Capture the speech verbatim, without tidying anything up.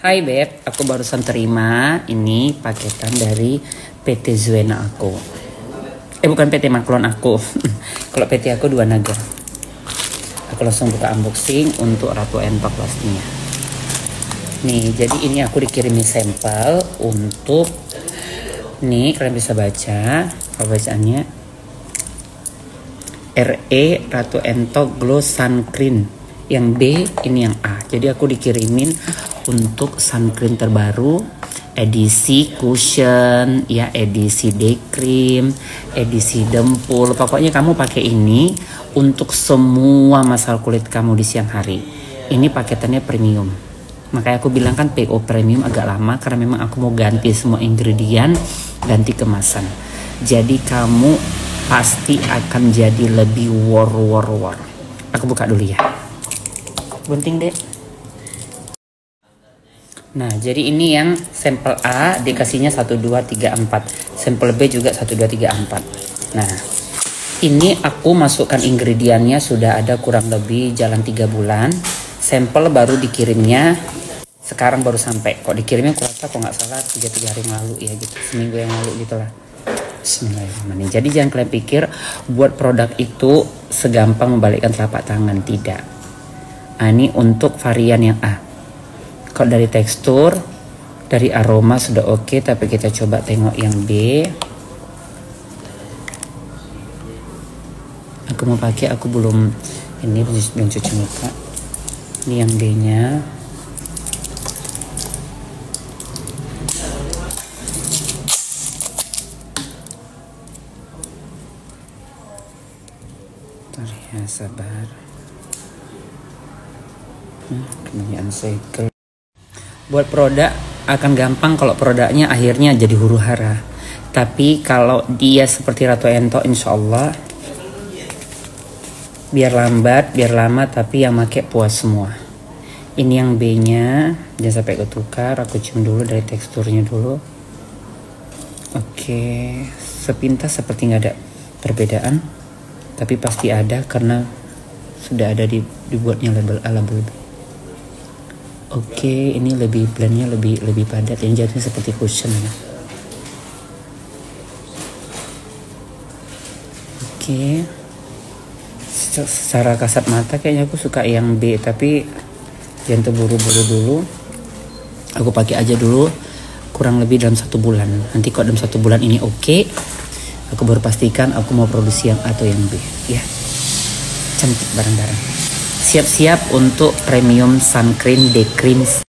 Hai Beb, aku barusan terima ini paketan dari P T Zuena aku. Eh bukan P T Maklon aku. Kalau P T aku Dua Naga. Aku langsung buka unboxing untuk Ratu Entok pastinya. Nih, jadi ini aku dikirimi sampel untuk nih, kalian bisa baca apa bacaannya. R E Ratu Entok Glow Sun Cream. Yang B, ini yang A. Jadi aku dikirimin untuk sun cream terbaru, edisi cushion, ya edisi day cream, edisi dempul. Pokoknya kamu pakai ini untuk semua masalah kulit kamu di siang hari. Ini paketannya premium. Makanya aku bilang kan P O premium agak lama karena memang aku mau ganti semua ingredient, ganti kemasan. Jadi kamu pasti akan jadi lebih war war war. Aku buka dulu ya. Bunting deh. Nah, jadi ini yang sampel A dikasihnya satu dua tiga empat. Sampel B juga satu dua tiga empat. Nah, ini aku masukkan ingredientnya sudah ada kurang lebih jalan tiga bulan. Sampel baru dikirimnya sekarang baru sampai. Kok dikirimnya aku rasa kok nggak salah tiga tiga hari yang lalu ya gitu. Seminggu yang lalu gitulah. Bismillahirrahmanirrahim. Jadi jangan kalian pikir buat produk itu segampang membalikkan telapak tangan, tidak. Nah, ini untuk varian yang A. Kalau dari tekstur, dari aroma sudah oke, tapi kita coba tengok yang B. Aku mau pakai, aku belum ini belum cuci muka. Ini yang B-nya. Bentar ya, sabar. Hmm, kemudian segel. Buat produk akan gampang kalau produknya akhirnya jadi huru hara. Tapi kalau dia seperti Ratu Entok, insya Allah biar lambat, biar lama, tapi yang make puas semua. Ini yang B-nya, jangan sampai ketukar. Aku cium dulu dari teksturnya dulu. Oke, sepintas seperti nggak ada perbedaan, tapi pasti ada karena sudah ada di, dibuatnya label label. Oke, ini lebih blendnya lebih lebih padat. Ini jadinya seperti cushion ya. Oke, secara kasat mata kayaknya aku suka yang B, tapi jangan terburu-buru dulu. Aku pakai aja dulu kurang lebih dalam satu bulan. Nanti kalau dalam satu bulan ini oke, aku baru pastikan aku mau produksi yang A atau yang B ya. Cantik bareng-bareng. Siap-siap untuk premium sun cream day cream